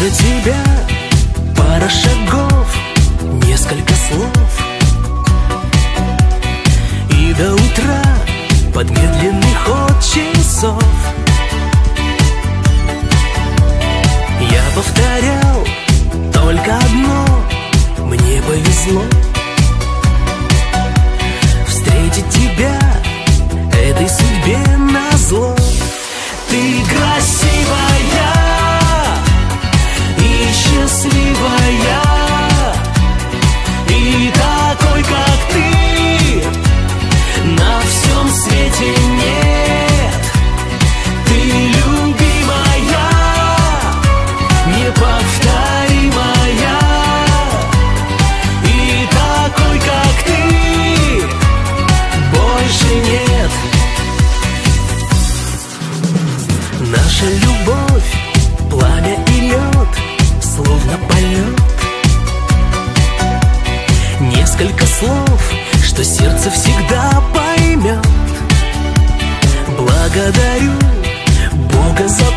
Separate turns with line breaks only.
до тебя пара шагов, несколько слов, и до утра под медленный ход часов я повторял только одно: мне повезло встретить тебя этой судьбе назло. Ты красивая и счастливая, и такой, как ты, на всем свете нет. Ты любимая, неповторимая, и такой, как ты, больше нет. Наша любовь, пламя и лед, словно полет. Несколько слов, что сердце всегда поймет. Благодарю Бога за